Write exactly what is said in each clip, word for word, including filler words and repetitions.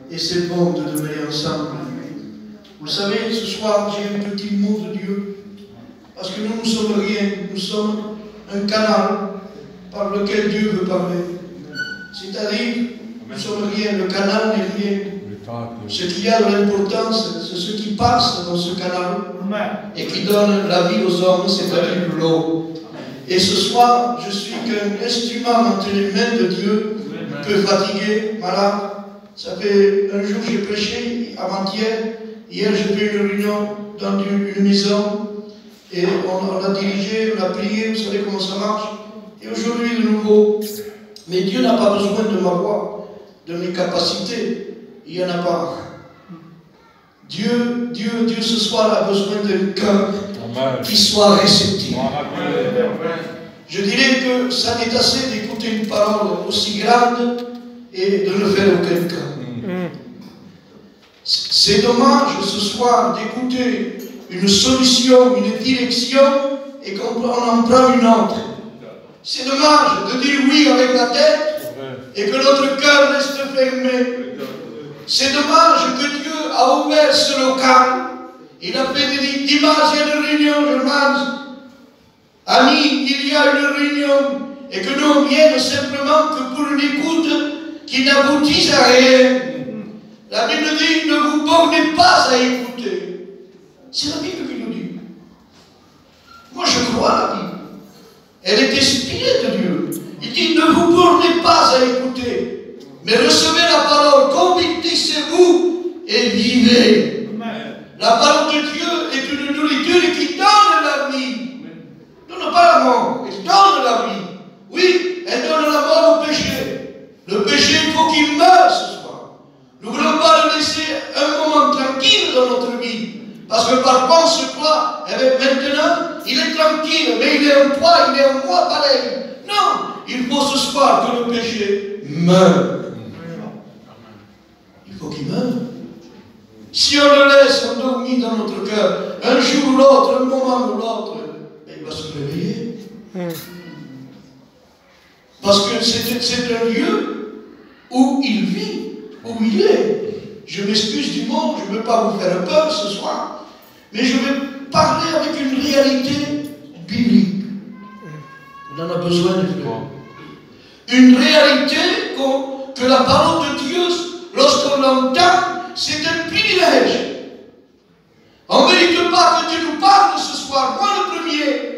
Et c'est bon de demeurer ensemble. Vous savez, ce soir, j'ai un petit mot de Dieu. Parce que nous ne sommes rien. Nous sommes un canal par lequel Dieu veut parler. C'est-à-dire, nous ne sommes rien. Le canal n'est rien. Ce qui a de l'importance, c'est ce qui passe dans ce canal et qui donne la vie aux hommes, c'est-à-dire l'eau. Et ce soir, je suis qu'un instrument entre les mains de Dieu, peu fatigué, malade. Ça fait un jour j'ai prêché, avant-hier, hier j'ai fait une réunion dans une, une maison, et on, on a dirigé, on a prié, vous savez comment ça marche. Et aujourd'hui de nouveau, mais Dieu n'a pas besoin de ma voix, de mes capacités. Il n'y en a pas. Dieu, Dieu, Dieu ce soir a besoin d'un cœur qui soit réceptif. Je dirais que ça n'est assez d'écouter une parole aussi grande et de ne faire aucun cas. C'est dommage ce soir d'écouter une solution, une direction et qu'on en prend une autre. C'est dommage de dire oui avec la tête et que notre cœur reste fermé. C'est dommage que Dieu a ouvert ce local. Il a fait des dimanches, il y a une réunion, je pense. Amis, il y a une réunion. Et que nous on vienne simplement que pour une écoute qui n'aboutisse à rien. La Bible dit, ne vous bornez pas à écouter. C'est la Bible qui nous dit. Moi je crois à la Bible. Elle est inspirée de Dieu. Il dit, ne vous bornez pas à écouter. Mais recevez la parole, convertissez-vous et vivez. Amen. La parole de Dieu est une nourriture qui donne la vie. Ne donne pas la mort, elle donne la vie. Oui, elle donne la mort au péché. Le péché, il faut qu'il meure ce soir. Nous ne voulons pas le laisser un moment tranquille dans notre vie. Parce que parfois on se croit, eh bien, maintenant, il est tranquille, mais il est en toi, il est en moi pareil. Non, il faut ce soir que le péché meure. Il faut qu'il meure. Si on le laisse endormi dans notre cœur, un jour ou l'autre, un moment ou l'autre, il va se réveiller. Parce que c'est un lieu où il vit, où il est. Je m'excuse du mot, je ne veux pas vous faire peur ce soir, mais je vais parler avec une réalité biblique. On en a besoin de faire. Une réalité que la parole de Dieu, lorsqu'on l'entend, c'est un privilège. On ne mérite pas que Dieu nous parle ce soir. Moi le premier.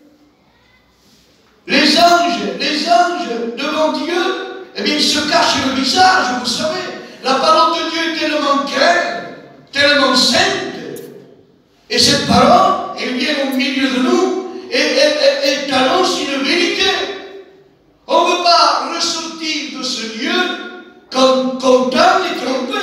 Les anges, les anges devant Dieu, eh bien ils se cachent le visage, vous savez. La parole de Dieu est tellement claire, tellement sainte. Et cette parole, elle vient au milieu de nous et elle, elle, elle annonce une vérité. On ne veut pas ressortir de ce lieu comme content et trompé.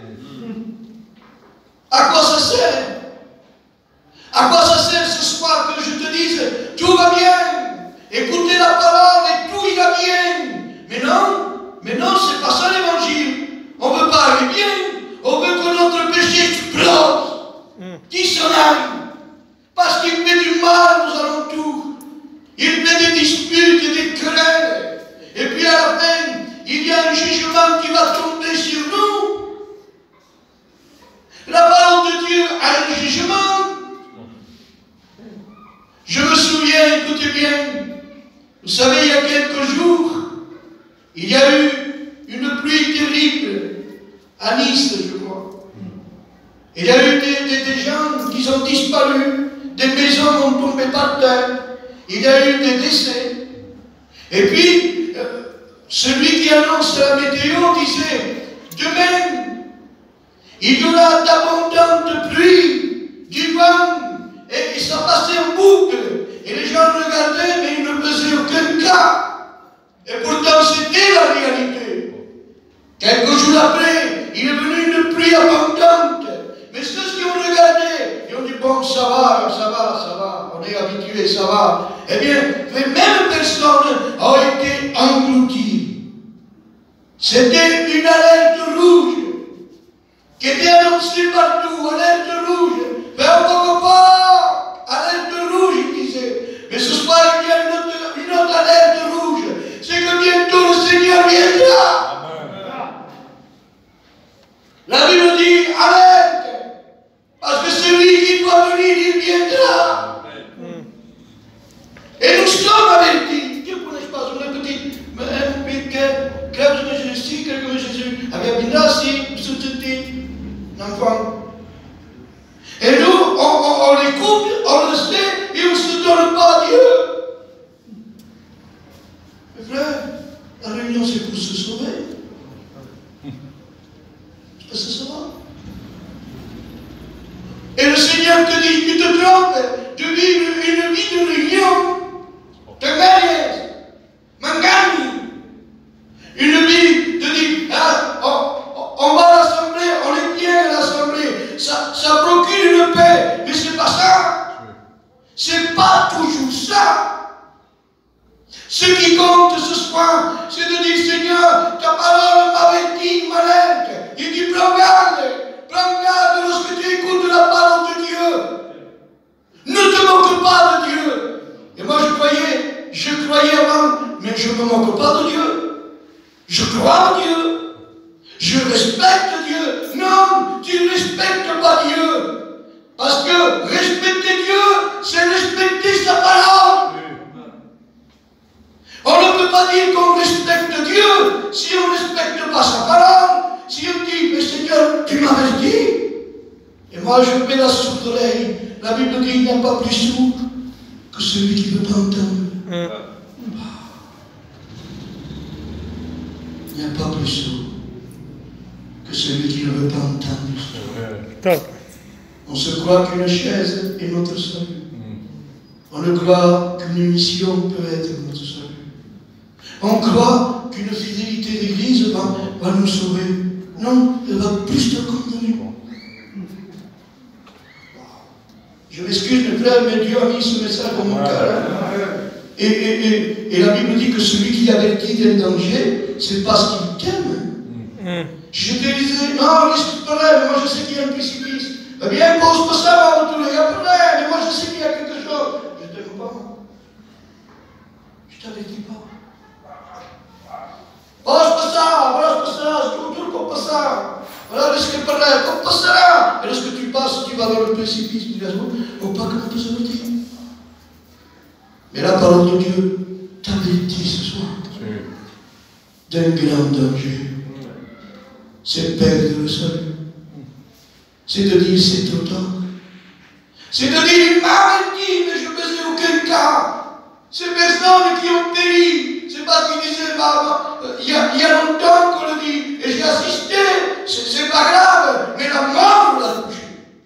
À quoi ça sert? À quoi ça sert ce soir que je te dise tout va bien, écoutez la parole et tout ira bien? Mais non, mais non, c'est pas ça l'évangile. On ne veut pas aller bien, on veut que notre péché explose, qu'il s'en aille, parce qu'il fait du mal aux alentours. Il fait des disputes et des querelles. Et puis à la fin, il y a un jugement qui va tomber sur nous. La parole de Dieu a un jugement. Je me souviens, écoutez bien, vous savez, il y a quelques jours, il y a eu une pluie terrible à Nice, je crois. Il y a eu des, des, des gens qui ont disparu, des maisons ont tombé par terre, il y a eu des décès. Et puis, euh, celui qui annonce la météo disait, demain, il y aura d'abondantes pluies, du vent, et, et ça passait en boucle. Et les gens regardaient, mais ils ne faisaient aucun cas. Et pourtant, c'était la réalité. Quelques jours après, il est venu une pluie abondante. Mais ceux qui ont regardé, ils ont dit, bon, ça va, ça va, ça va, on est habitué, ça va. Eh bien, les mêmes personnes ont été englouties. C'était une alerte rouge qui était annoncée partout, alerte rouge. Mais on ne peut pas, alerte rouge, il disait. Mais ce soir, il y a une autre, une autre alerte rouge. C'est que bientôt le Seigneur viendra. viendra. Et nous sommes avertis. Dieu ne connaît pas, on est petit, mais un petit crève de Jésus, quelque chose de Jésus, avec une race, un enfant. Et nous, on, on, on l'écoute, on le sait, et on ne se donne pas à Dieu. Mais frère, la réunion c'est pour se sauver. C'est ça, ça va. Et le Seigneur te dit, tu te trompes de vivre une vie de réunion, de mariage, mangani. Une vie de dire, ah, on, on va à l'assemblée, on est bien à l'assemblée, ça, ça procure une paix, mais c'est pas ça. C'est pas toujours ça. Ce qui compte ce soir, c'est de dire, Seigneur, ta parole m'avertit, m'alerte, et tu prends garde, prends garde lorsque tu écoutes la parole de Dieu. Ne te moque pas de Dieu. Et moi je croyais, je croyais avant, mais je ne me moque pas de Dieu. Je crois en Dieu. Je respecte Dieu. Non, tu ne respectes pas Dieu. Parce que respecter Dieu, c'est respecter sa parole. On ne peut pas dire qu'on respecte Dieu si on ne respecte pas sa parole. Si on dit, mais Seigneur, tu m'avais dit. Et moi, je mets la sourde oreille. La Bible dit, il n'y a pas plus sourd que celui qui veut pas entendre. Mm. Il n'y a pas plus sourd que celui qui ne veut pas entendre. On se croit qu'une chaise est notre salut. On ne croit qu'une mission peut être notre salut. On croit qu'une fidélité d'église va, va nous sauver. Non, elle va plus te condamner. Je m'excuse, mes frères, mais Dieu a mis ce message dans mon cœur. Et, et, et, et la Bible dit que celui qui avertit d'un danger, c'est parce qu'il t'aime. Je te disais, non, risque pas, mais moi je sais qu'il y a un précipice. Eh bien, pose pas ça avant tout, il n'y a pas de mais moi je sais qu'il y a quelque chose. Je ne t'aime pas. Je ne t'avertis pas. Pose pas ça, pose pas ça, je te tourne pas ça. Voilà, risque pas là, comme pas ça. Et lorsque tu passes, tu vas dans le précipice, tu dis, oh, pas comment peut s'avertir. Mais la parole de Dieu t'avertit ce soir d'un grand danger. C'est perdre le salut. C'est de dire c'est trop tard. C'est de dire il m'a averti, mais je ne faisais aucun cas. Ces personnes qui ont péri, c'est pas qu'ils disaient, bah, il y, a, y a longtemps qu'on le dit, et j'ai assisté, c'est pas grave, mais la mort l'a touché.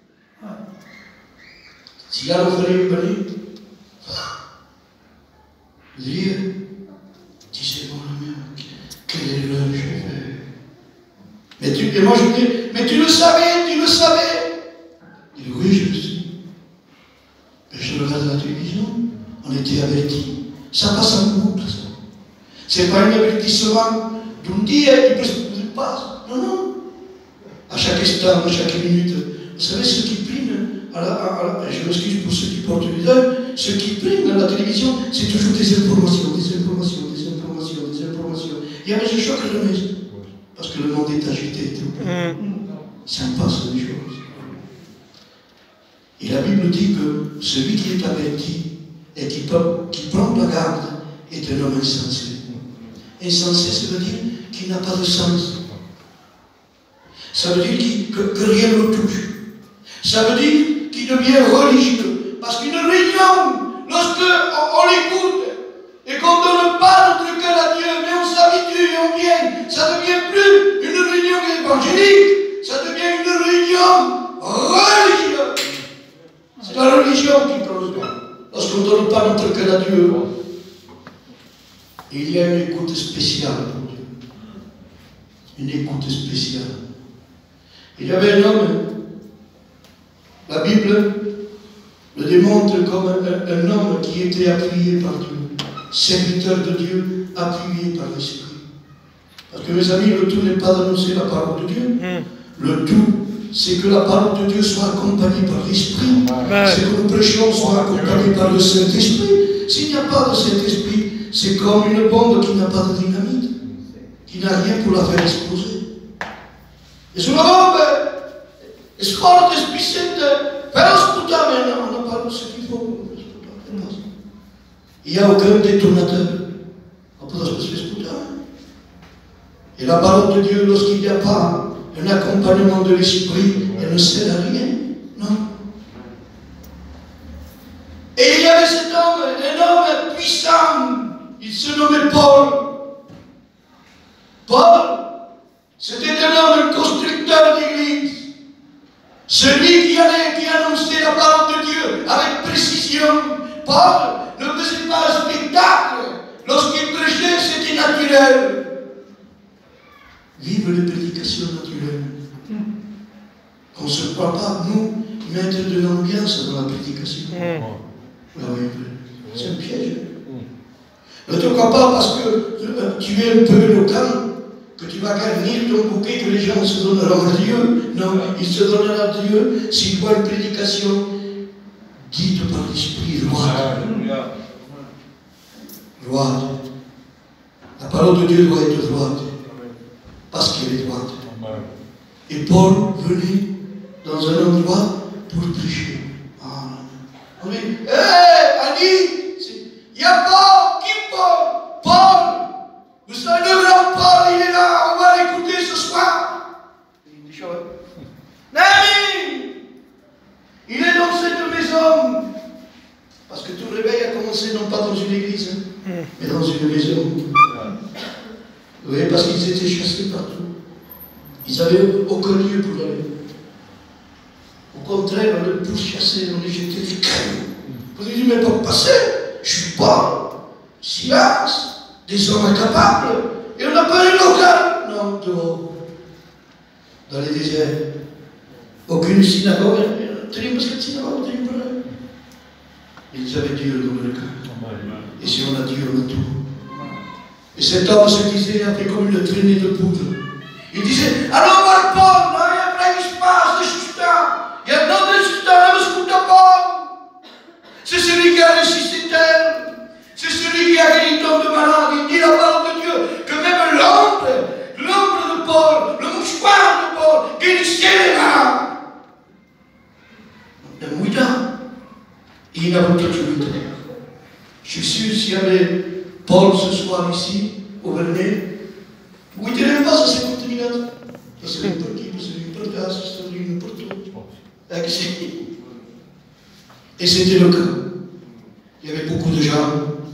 S'il y a l'offrir venir, lire, disait mon ami, quelle erreur j'ai fait. Mais tu, et moi je dis, mais tu le savais, tu le savais. Il dit, oui, je le sais. Mais je regarde la télévision, on était avertis. Ça passe en groupe, ça. C'est pas un avertissement d'un dia et puis il passe. Non, non. À chaque instant, à chaque minute. Vous savez, ceux qui priment, à la, à la, je m'excuse pour ceux qui portent les deuils, ceux qui priment à la télévision, c'est toujours des informations, des informations, des informations, des informations. Il y a des chocs de maison. Parce que le monde est agité. Mm. Ça passe des choses. Et la Bible dit que celui qui est averti et qui, peut, qui prend la garde est un homme insensé. Insensé, ça veut dire qu'il n'a pas de sens. Ça veut dire qu que, que rien ne le touche. Ça veut dire qu'il devient religieux. Parce qu'une réunion, lorsque on, on l'écoute et qu'on ne donne pas notre cœur à Dieu, mais on s'habitue et on vient, ça ne devient plus une réunion évangélique, ça devient une réunion religieuse. C'est la religion qui prospère. Lorsqu'on ne donne pas notre cœur à Dieu, il y a une écoute spéciale pour Dieu. Une écoute spéciale. Il y avait un homme, la Bible le démontre comme un, un homme qui était appuyé par Dieu, serviteur de Dieu, appuyé par l'Esprit. Parce que mes amis, le tout n'est pas d'annoncer la parole de Dieu. Mm. Le tout, c'est que la parole de Dieu soit accompagnée par l'Esprit. C'est que nous prêchions soit accompagnés par le Saint-Esprit. S'il n'y a pas de Saint-Esprit, c'est comme une bombe qui n'a pas de dynamite, qui n'a rien pour la faire exploser. Et sur la bombe, è forte, è spissante, Fais-le sputa, mais non, on n'a pas ce qu'il faut. Il n'y a aucun détonateur. On peut se faire sputa. Et la parole de Dieu, lorsqu'il n'y a pas un accompagnement de l'esprit, elle ne sert à rien. Non. Et il y avait cet homme, un homme puissant. Il se nommait Paul. Paul, c'était un homme, un constructeur d'église. Celui qui allait, qui annonçait la parole de Dieu avec précision. Paul ne faisait pas un spectacle. Lorsqu'il prêchait, c'était naturel. Vive les prédications naturelles. Qu'on ne se croit pas, nous, mettre de l'ambiance dans la prédication. Oui, c'est un piège. Ne te crois pas parce que euh, tu es un peu éloquent que tu vas garnir ton bouquet, que les gens se donneront à Dieu. Non, ils se donneront à Dieu s'ils voient une prédication dite par l'Esprit droite. Droite. La parole de Dieu doit être droite. Parce qu'elle est droite. Et Paul venait dans un endroit pour prêcher. Ah. On dit, hé, hey, Annie, il y a Paul, qui Paul? Paul! Vous savez, le grand Paul, il est là, on va l'écouter ce soir. Il dit, Nami! Il est dans cette maison. Parce que tout le réveil a commencé non pas dans une église, hein, mais dans une maison. Vous voyez, parce qu'ils étaient chassés partout. Ils n'avaient aucun lieu pour aller. Au contraire, on les pourchassait, on les jetait des cailloux. Vous dites, mais pour passer, je suis pas silence, des hommes incapables, et on n'a pas les local. Non, dehors, dans les déserts. Aucune synagogue, tenez parce que synagogue, tenez pas là. Ils avaient Dieu dans le cœur. Et si on a Dieu, on a tout. Et cet homme se disait, après comme une traînée de poudre, il disait, allons voir Paul, non, il y a plein d'espace, de sustain. Il y a tant de sustain, mais ce de Paul. C'est celui qui a ressuscité terre. C'est celui qui a guéri tant de malades. Il dit la parole de Dieu, que même l'ombre, l'ombre de Paul, le mouchoir de Paul, guérissait les malades. Un mouillard, il n'a pas touché le terre. Je suis sûr, s'il y avait Paul ce soir ici, au Vernet, vous ne direz pas, ça c'est pour terminer. Ça c'est une partie, c'est une partie, c'est une partie. Et c'était le cas. Il y avait beaucoup de gens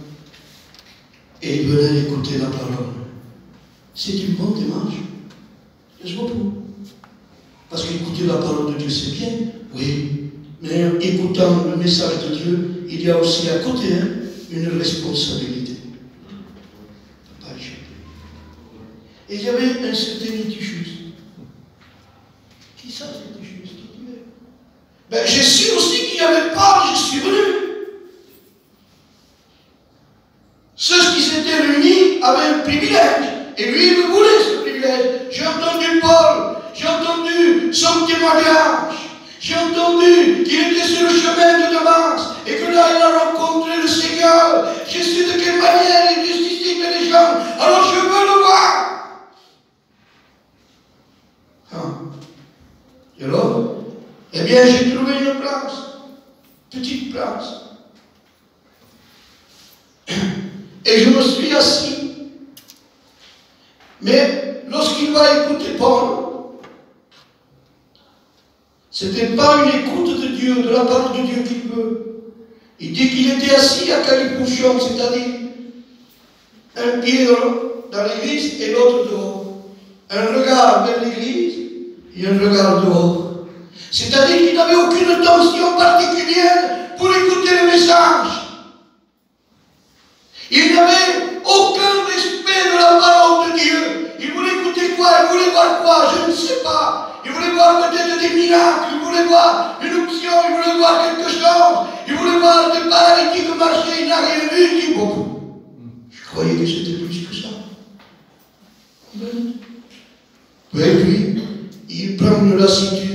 et ils venaient écouter la parole. C'est une bonne démarche. N'est-ce pas pour? Parce qu'écouter la parole de Dieu, c'est bien, oui. Mais en écoutant le message de Dieu, il y a aussi à côté hein, une responsabilité. Et il y avait un certain Eutychus. Qui ça, cet Eutychus? Ben, j'ai su aussi qu'il n'y avait pas, je suis venu. Ceux qui s'étaient réunis avaient un privilège. Et lui, il me voulait ce privilège. J'ai entendu Paul, j'ai entendu son témoignage. J'ai entendu qu'il était sur le chemin de Damas et que là, il a rencontré le Seigneur. Je sais de quelle manière il ressuscite les gens. Alors je veux le voir. Et alors, eh bien, j'ai trouvé une place, petite place. Et je me suis assis. Mais lorsqu'il va écouter Paul, ce n'était pas une écoute de Dieu, de la parole de Dieu qu'il veut. Il dit qu'il était assis à Calipuchon, c'est-à-dire un pied dans l'église et l'autre dehors. Un regard vers l'église et un regard dehors. C'est-à-dire qu'il n'avait aucune attention particulière pour écouter le message. Il n'avait aucun respect de la parole de Dieu. Il voulait écouter quoi? Il voulait voir quoi? Je ne sais pas. Il voulait voir peut-être des miracles. Il voulait voir une option. Il voulait voir quelque chose. Il voulait voir des paralytiques marcher. Il n'a rien vu. Il dit beaucoup. Je croyais que c'était plus que ça. Et puis, il prend une lassitude.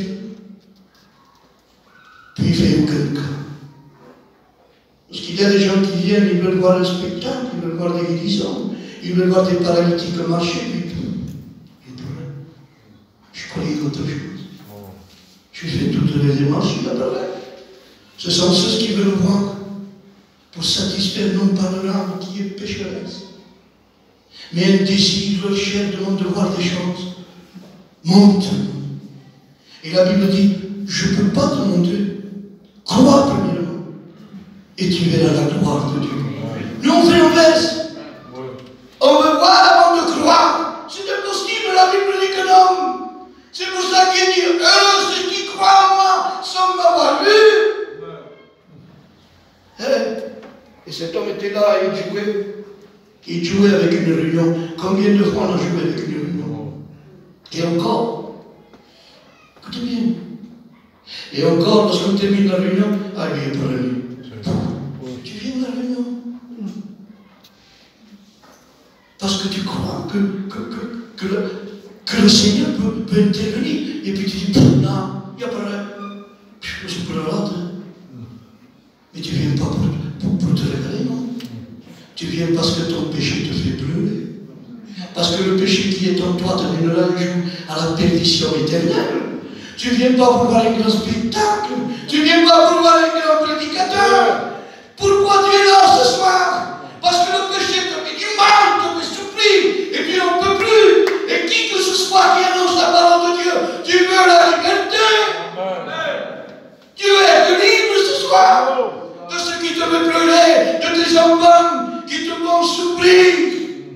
Puis il fait aucun cas. Parce qu'il y a des gens qui viennent, ils veulent voir un spectacle, ils veulent voir des guérisons, ils veulent voir des paralytiques marcher, puis ils pleurent. Je croyais autre chose. Je fais toutes les démarches, il apparaît. Ce sont ceux qui veulent voir pour satisfaire non pas leur âme qui est pécheresse, mais un désir, leur chair demande de voir des choses. Montre. Et la Bible dit, je ne peux pas te montrer. Crois premièrement. Et tu verras la gloire de Dieu. Nous on fait l'inverse. On veut voir avant de croire. C'est impossible, la Bible dit que non. C'est pour ça qu'il dit, heureux ceux qui croient en moi sans m'avoir vu. Et cet homme était là et il jouait. Il jouait avec une réunion. Combien de fois on a joué avec une réunion? Et encore. Écoutez bien. Et encore, lorsqu'on termine la réunion, ah, il est revenu. Tu viens de la réunion. Parce que tu crois que, que, que, que, le, que le Seigneur peut, peut intervenir. Et puis tu dis, non, il n'y a pas rien. Je suis pour la rate. Mais tu ne viens pas pour, pour, pour te régaler, non? Tu viens parce que ton péché te fait pleurer. Parce que le péché qui est en toi te mènera un jour à la perdition éternelle. Tu ne viens pas pour voir un grand spectacle. Tu ne viens pas pour voir un grand prédicateur. Pourquoi tu es là ce soir? Parce que le péché te fait du mal, te fait souffrir, et tu n'en peux plus. Et qui que ce soit qui annonce la parole de Dieu, tu veux la liberté. Amen. Tu es libre ce soir de ce qui te fait pleurer, de tes enfants qui te font souffrir,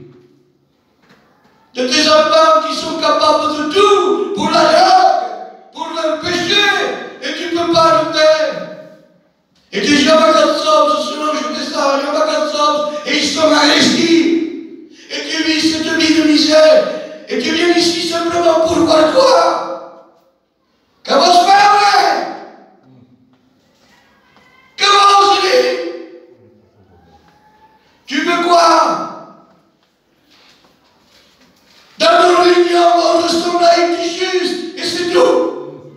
de tes enfants qui sont capables de tout pour la drogue, pour le péché, et tu ne peux pas le faire. Et tu dis, Yabakatsov, selon je fais ça, Yabakatsov, et ils sont investis. Et tu vis cette vie de misère. Et tu viens ici simplement pour voir quoi? Que vous faites? Que vous dites? Tu veux quoi? Dans nos réunions, on ressemble à être juste, et c'est tout.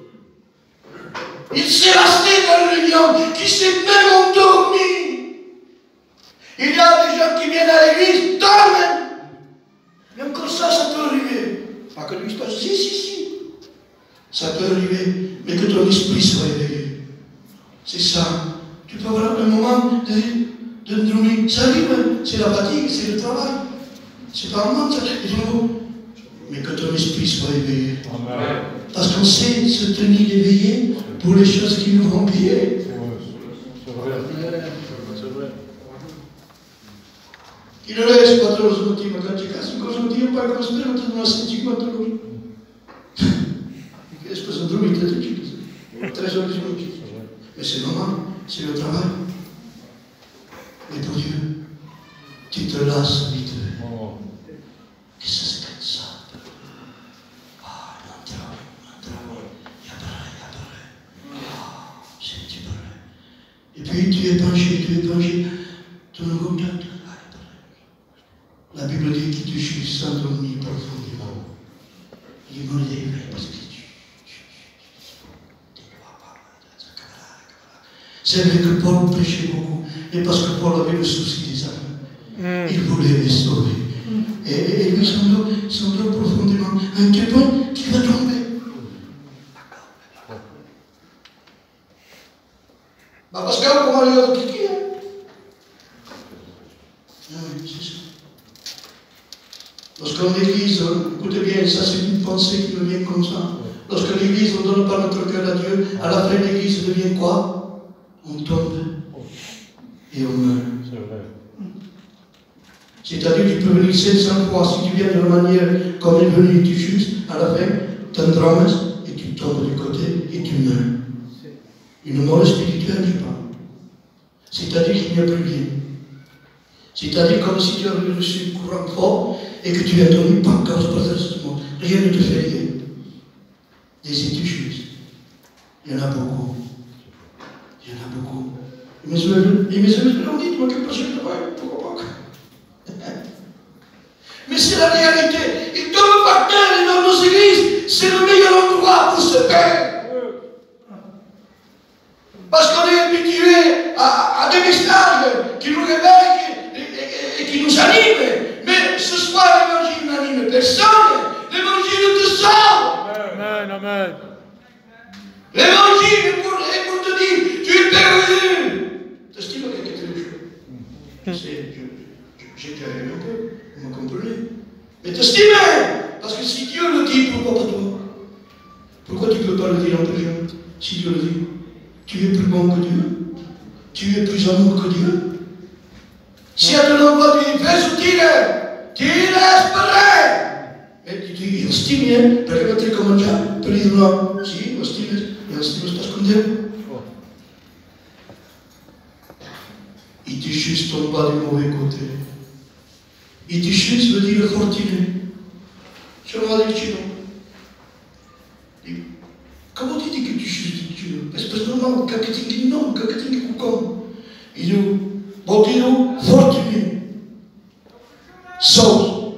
Il s'est resté dans le réunion, qui s'est même endormi. Il y a des gens qui viennent à l'église, dorment. Et encore ça, ça peut arriver. Pas que lui, si, si, si. Ça peut arriver, mais que ton esprit soit éveillé. C'est ça. Tu peux avoir un moment de, de dormir. Ça arrive, c'est la fatigue, c'est le travail. C'est pas un moment, ça arrive. Mais que ton esprit soit éveillé. Amen. Parce qu'on sait se tenir éveillé pour les choses qui nous vont piller. C'est vrai. C'est vrai. Il reste quatorze motivi, ma catecasse, cosa motivo per costruire una cinquanta loro. Qu'est-ce que ça doit être utile? Très original. Mais c'est normal, c'est le travail. Mais pour Dieu, tu te lasses vite. Qu'est-ce que c'est que ça? Ah, non, travail, non, travail. Il y a pareil, il y a pareil. Ah, c'est un petit peu. Et puis tu es penché, tu es penché. Tu ne comprends pas. La Bible dit qu'il te juge sans dormir profondément. Il me lève parce que tu ne vois pas. C'est vrai que Paul prêchait beaucoup, mais parce que Paul avait le souci des âmes. Il voulait les sauver. Et, et, et lui s'endort profondément. À un tel point qu'il va tomber. Bah parce que comment il va cliquer? Ah oui, c'est ça. Lorsqu'on l'église, écoutez bien, ça c'est une pensée qui me vient comme ça. Lorsque l'église, on ne donne pas notre cœur à Dieu, à la fin l'église devient quoi? On tombe et on meurt. C'est vrai. C'est-à-dire que tu peux venir sept cents fois, si tu viens de la manière comme il est venu, tu juste, à la fin, tu endrames et tu tombes du côté et tu meurs. Une mort spirituelle, je parle. C'est-à-dire qu'il n'y a plus rien. C'est-à-dire comme si tu avais reçu un courant fort et que tu es endormi par cause précisément. Rien ne te fait rien. Des études. Il y en a beaucoup. Il y en a beaucoup. Et mes amis, et mes amis l'ont dit, moi que pas je travaille, pourquoi pas? Mais c'est la réalité. Et dans le parterre et dans nos églises, c'est le meilleur endroit pour se faire. Parce qu'on est habitué à, à des messages qui nous réveillent et, et, et, et qui nous animent. Mais ce soir, l'évangile n'anime personne. L'évangile te sauve. Amen, amen. L'évangile est pour, est pour te dire, tu es perdu. T'estimes à quelque chose. J'étais arrivé un peu, vous me comprenez. Mais t'estimes, parce que si Dieu le dit, pourquoi pas toi? Pourquoi tu ne peux pas le dire en prière? Si Dieu le dit, tu es plus bon que Dieu, tu es plus amour que Dieu. Si à ton endroit tu dis, fais soutire, tu laisses parler. Mais tu dis, io stime, perché non ti comincia per dire no, sì, lo stime, io stime sta scondendo. Il dit juste en bas du mauvais côté. Il dit juste veut dire fortuné. Je me dis Dieu. Comment tu dis que tu juste Dieu? Parce que non, quand tu dis non, quand tu dis comme. Il dit, bon Dieu, fortuné. Sauce.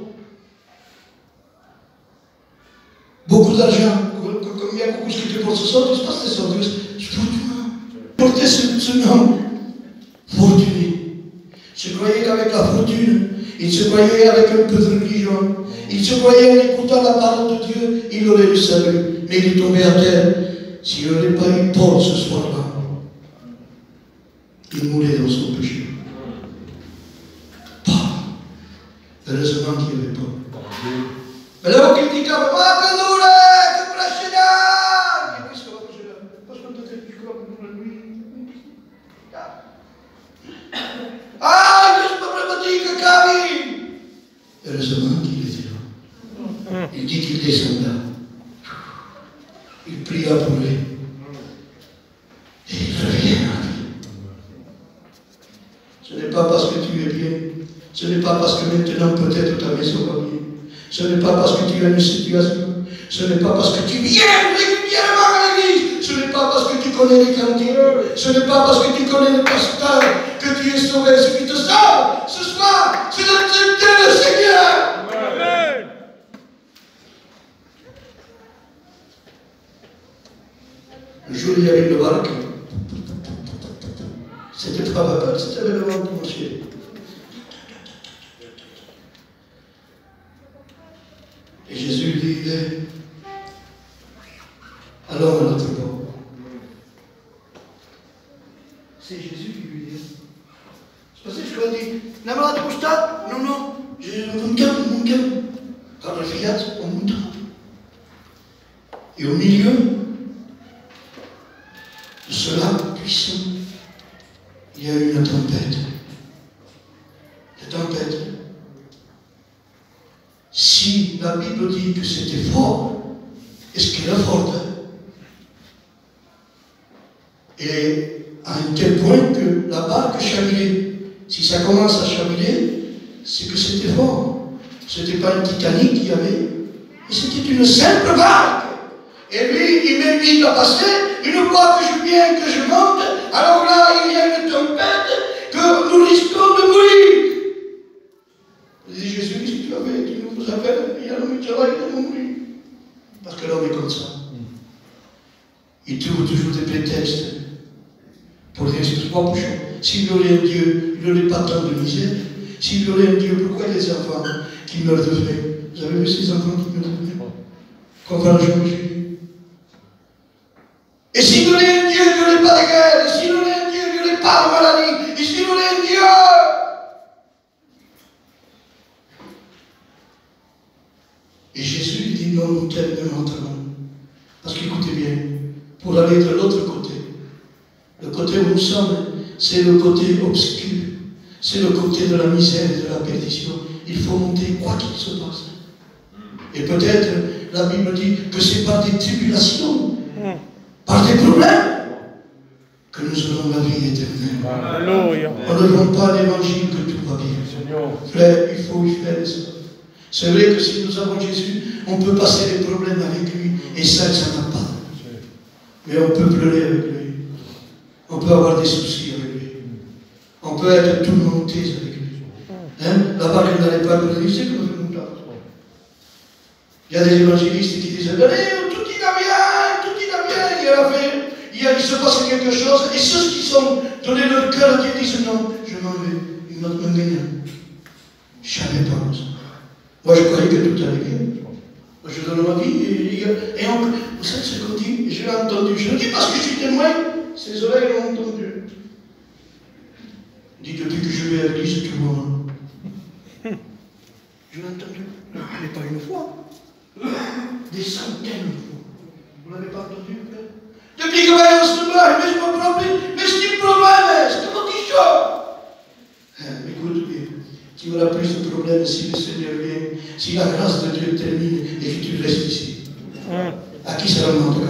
Beaucoup d'argent. Comme il y a beaucoup de scriptures pour ce soir, tu sais pas ce soir. Je fortuné. Portez ce, ce nom. Fortuné. Je croyais qu'avec la fortune, il se croyait avec un peu de religion. Il se croyait en écoutant la parole de Dieu, il aurait le salut. Mais il est tombé à terre. S'il n'aurait pas eu Paul ce soir-là, il mourait dans son péché. Pas. Heureusement qu'il n'y avait pas. Mais là, il dit, ma que nous, que précédent. Parce qu'on te fait du corps pour la nuit. Ah, je ne peux pas dire que Camille. Heureusement qu'il était là. Il dit qu'il descenda. Il pria pour lui. Et il revient à lui. Ce n'est pas parce que tu es bien. Ce n'est pas parce que maintenant peut-être ta maison va bien. Ce n'est pas parce que tu as une situation. Ce n'est pas parce que tu viens régulièrement à l'église. Ce n'est pas parce que tu connais les cantines. Ce n'est pas parce que tu connais le pasteur que tu es sauvé. Ce qui te sauve ce soir, c'est d'accepter le Seigneur. Amen. Un jour, il y avait une barque. C'était pas papa, c'était le vent de monsieur. Et Jésus lui dit, allons à l'autre bord. C'est Jésus qui lui dit. C'est parce que je lui dis, n'a pas de constat? Non, non, je mon cœur, mon cœur. Par le fiat, on monte. Et au milieu de ce lac puissant, il y a eu une tempête. La tempête. Si la Bible dit que c'était fort, est-ce qu'elle est forte? Et à un tel point que la barque chavirait. Si ça commence à chavirer, c'est que c'était fort. Ce n'était pas une Titanic qu'il y avait, mais c'était une simple barque. Et lui, il m'invite à passer. Une fois que je viens, que je monte, alors là, il y a une tempête que nous risquons de mourir. Je dis, Jésus, qu'est-ce que tu as fait? Tu nous appelles, il y a l'homme qui travaille, il va mourir. Parce que l'homme est comme ça. Il trouve toujours des prétextes pour dire, excuse-moi, bouchon. S'il y aurait un Dieu, il n'aurait pas tant de misère. S'il y aurait un Dieu, pourquoi les enfants qui meurent de faim? Vous avez vu ces enfants qui meurent de faim? Qu'on va le jour où Jésus. Et s'il y aurait un Dieu, il n'y aurait pas de guerre. Et s'il y aurait un Dieu, il n'y aurait pas de maladie. Et s'il y aurait un Dieu. Et Jésus lui dit, non, nous t'aimons maintenant. Parce qu'écoutez bien, pour aller de l'autre côté, le côté où nous sommes, c'est le côté obscur. C'est le côté de la misère et de la perdition. Il faut monter quoi qu'il se passe. Et peut-être, la Bible dit que c'est par des tribulations, par des problèmes, que nous aurons la vie éternelle. Alléluia. On ne vend pas l'évangile que tout va bien. Frère, il faut y faire ça. C'est vrai que si nous avons Jésus, on peut passer les problèmes avec lui, et ça, ça n'a pas. Mais on peut pleurer avec lui. On peut avoir des soucis avec lui. On peut être tourmenté avec lui. Hein? La barque n'allait pas pleurer, c'est comme nous là. Il y a des évangélistes qui disent, allez, tout ira bien, tout ira bien. Il y a la fin, il, y a, il se passe quelque chose, et ceux qui sont donnés leur cœur à Dieu disent, non, je m'en vais, il m'a gagné. Je ne savais pas ça. Moi, je croyais que tout allait bien. Moi, je donne ma vie, et, et on, vous savez ce qu'on dit, je je l'ai entendu. Je le dis parce que je suis témoin, ses oreilles l'ont entendu. Il dit, depuis que je vais à l'église, tout le monde. Je l'ai entendu. Mais pas une fois. Des centaines de fois. Vous ne l'avez pas entendu, frère? Depuis que je vais au cinéma, mais je me problème, mais je dis problème, c'est mon petit show. Écoute, tu auras plus de problèmes si le Seigneur vient, si la grâce de Dieu termine et que tu restes ici. À qui ça demande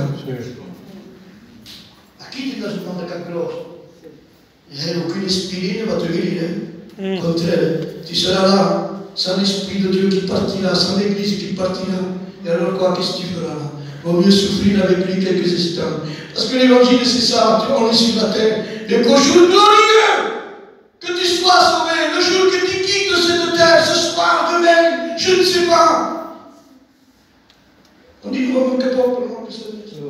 à qui tu dois demander quelque chose? Il n'y a aucune esprit ne va te guérir. Au contraire, tu seras là, sans l'Esprit de Dieu qui partira, sans l'Église qui partira. Et alors quoi, qu'est-ce que tu feras là? Vaut mieux souffrir avec lui quelques instants. Parce que l'évangile, c'est ça, on est sur la terre. Le jour glorieux, que tu sois sauvé, le jour que tu quittes cette terre, ce soir, demain, je ne sais pas. On dit vraiment que pas pour le monde de cette vie.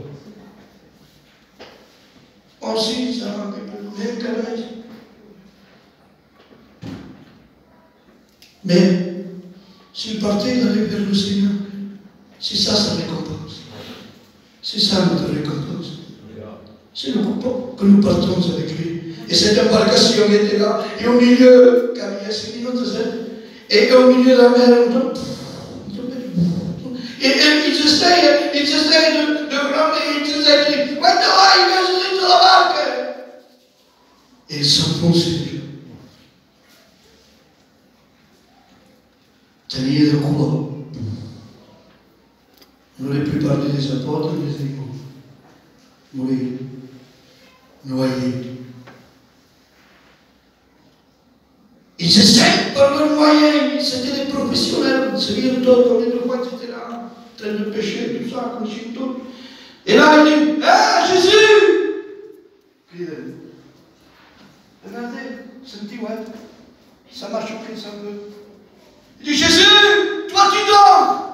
On sait, ça manque même qu'à la maison. Mais, s'il partait d'aller vers le Seigneur, c'est ça sa récompense. C'est ça notre récompense. C'est le coup que nous partons avec lui. Et cette embarcation était là, et au milieu, car il y a six minutes, et au milieu de la mer, et, et ils essayent, ils essayent de, de ramer, ils essayent de dire, maintenant, il va se de la barque. Et ils s'enfoncent. Tenir le couloir. Nous n'avons plus parlé des apôtres, des animaux. Mourir. Noyés. Ils essayent par leurs moyens, c'était des professionnels, c'est bien d'autres, comme les deux fois, et cetera, en train de pêcher, tout ça, comme si tout. Et là, il dit, hé, hey, Jésus! Regardez, senti, ouais, ça m'a choqué, ça un peu. Il dit, Jésus, toi tu dors!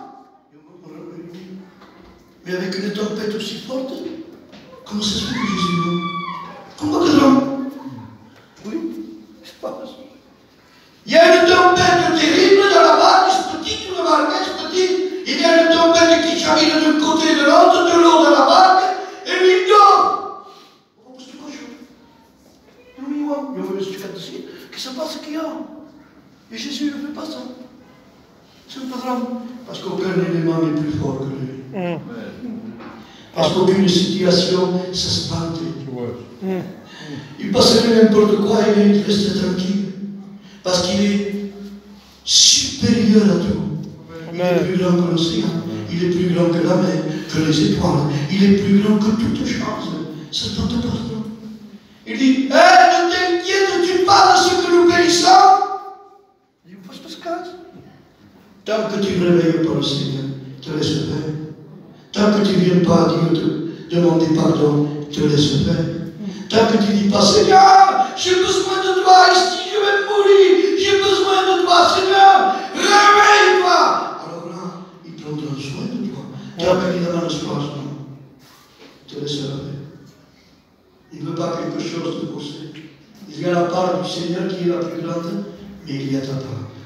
Mais avec une tempête aussi forte, comment ça se fait que Jésus dort? Comment que non? Oui, c'est pas possible. Il y a une tempête terrible dans la barque, c'est petit, tout le barque, c'est petit. Il y a une tempête qui chavire d'un côté et de l'autre, de l'eau dans la barque, et lui il dort. Oh, c'est quoi, je dis, moi, je veux juste ici. Qu'est-ce qui se passe qu'il y a? Et Jésus ne fait pas ça. C'est un drame. Parce qu'aucun élément n'est plus fort que lui. Mm. Parce qu'aucune situation, ça se pente. Mm. Il passerait n'importe quoi et il reste tranquille. Parce qu'il est supérieur à tout. Il est plus grand que l'océan. Il est plus grand que la mer, que les étoiles. Il est plus grand que toute chose. Ça ne tente pas. Il dit, hé, hey, ne t'inquiète-tu pas de ce que nous périssons? Il dit, faut se passer. Tant que tu ne réveilles pas le Seigneur, te laisse faire. Tant que tu ne viens pas à Dieu te demander pardon, te laisse faire. Tant que tu ne dis pas, Seigneur, j'ai besoin de toi, ici je vais mourir, j'ai besoin de toi, Seigneur, réveille-toi. Alors là, il prendra soin de toi. Tant qu'il demande le soulagement, te laisse faire. Il ne veut pas quelque chose de forcé. Il y a la part du Seigneur qui est la plus grande, mais il y a ta part.